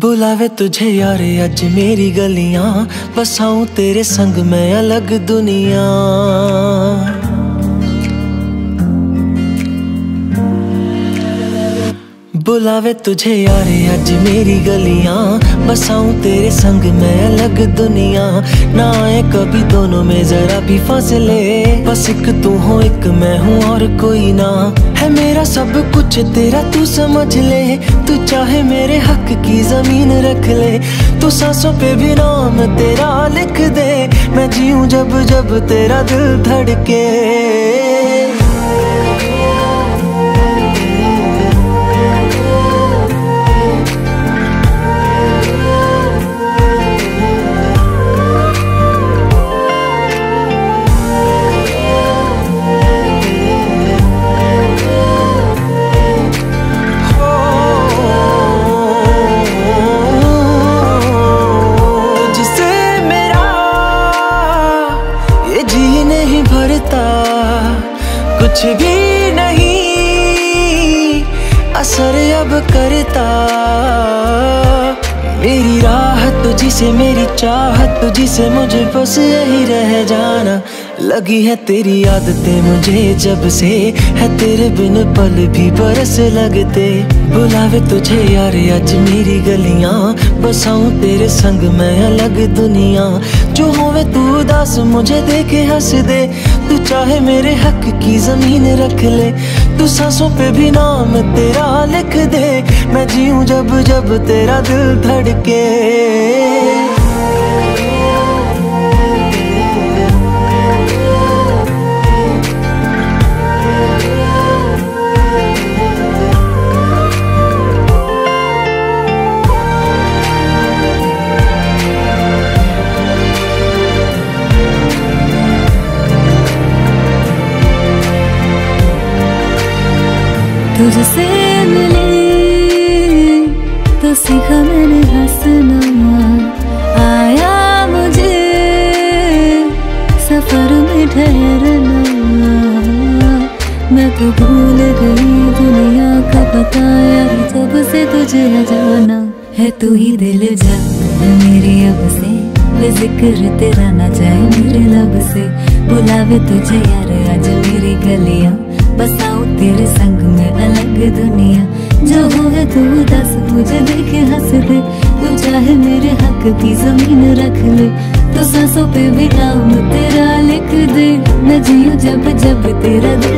बुलावे तुझे यार अज मेरी गलियां, बसाऊं तेरे संग मैं अलग दुनिया। बुलावे तुझे यार अज मेरी गलियां, बसाऊं तेरे संग मैं अलग दुनिया। ना आए कभी दोनों में जरा भी फासले, बस एक तू हो एक मैं हूँ और कोई ना। है मेरा सब कुछ तेरा तू समझ ले, तू चाहे मेरे हक की जमीन रख ले। तू सांसों पे भी नाम तेरा लिख दे, मैं जीऊं जब जब तेरा दिल धड़के। कुछ भी नहीं असर अब करता, मेरी राह तुझी से मेरी चाहत तुझी से, मुझे बस यही रह जाना। लगी है तेरी आदतें मुझे जब से, है तेरे बिन पल भी बरस लगते। बुलावे तुझे यार आज मेरी गलियां, बसाऊं तेरे संग मैं अलग दुनिया। जो होवे तू उदास मुझे देखे हंस दे, तू चाहे मेरे हक की जमीन रख ले। तू सांसों पे भी नाम तेरा लिख दे, मैं जीऊं जब जब तेरा दिल धड़के। तुझसे मिली तो सीखा मैंने हंसना, आया मुझे सफर में ठहरना। मैं तो भूल गई दुनिया का पता यार, जब से तुझे जाना है। तू ही दिल जान मेरी अब से, बेजिक्र तेरा ना जाए मेरे लब से। बुलावे तुझे यार आज मेरी गलियां, बसाऊं तेरे संग में अलग दुनिया। जो होवे तू दस मुझे देखे हंस दे, तू चाहे मेरे हक की जमीन रख ले। तो सांसों पे भी नाम तेरा लिख दे, मैं जीऊं जब जब तेरा